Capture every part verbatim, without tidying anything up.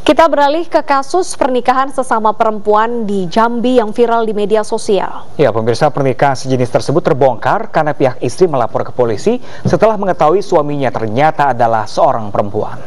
Kita beralih ke kasus pernikahan sesama perempuan di Jambi yang viral di media sosial. Ya, pemirsa, pernikahan sejenis tersebut terbongkar karena pihak istri melapor ke polisi setelah mengetahui suaminya ternyata adalah seorang perempuan.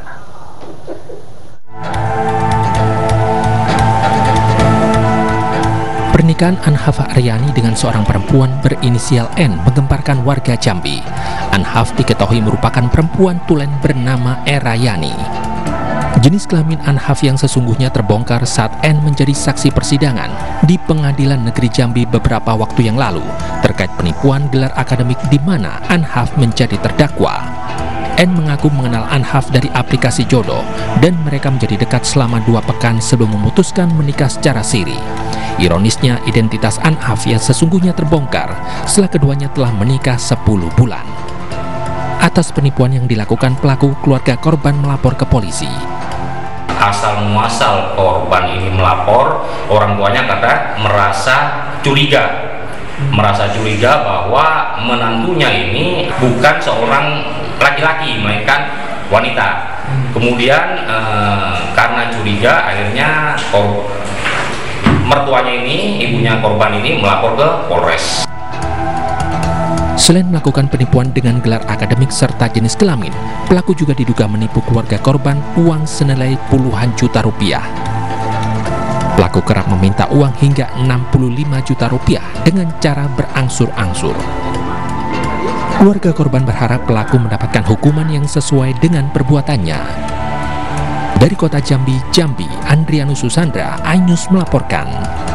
Pernikahan Anhafa Aryani dengan seorang perempuan berinisial N menggemparkan warga Jambi. Anhaf diketahui merupakan perempuan tulen bernama Erayani. Jenis kelamin Anhaf yang sesungguhnya terbongkar saat N menjadi saksi persidangan di Pengadilan Negeri Jambi beberapa waktu yang lalu terkait penipuan gelar akademik di mana Anhaf menjadi terdakwa. N mengaku mengenal Anhaf dari aplikasi jodoh dan mereka menjadi dekat selama dua pekan sebelum memutuskan menikah secara siri. Ironisnya, identitas Anhaf yang sesungguhnya terbongkar setelah keduanya telah menikah sepuluh bulan. Atas penipuan yang dilakukan pelaku, keluarga korban melapor ke polisi. Asal muasal korban ini melapor, orang tuanya kata merasa curiga. Merasa curiga bahwa menantunya ini bukan seorang laki-laki, melainkan wanita. Kemudian eh, karena curiga, akhirnya kor mertuanya ini, ibunya korban ini melapor ke Polres. Selain melakukan penipuan dengan gelar akademik serta jenis kelamin, pelaku juga diduga menipu keluarga korban uang senilai puluhan juta rupiah. Pelaku kerap meminta uang hingga enam puluh lima juta rupiah dengan cara berangsur-angsur. Keluarga korban berharap pelaku mendapatkan hukuman yang sesuai dengan perbuatannya. Dari kota Jambi, Jambi, Andrianus Susandra, iNews melaporkan.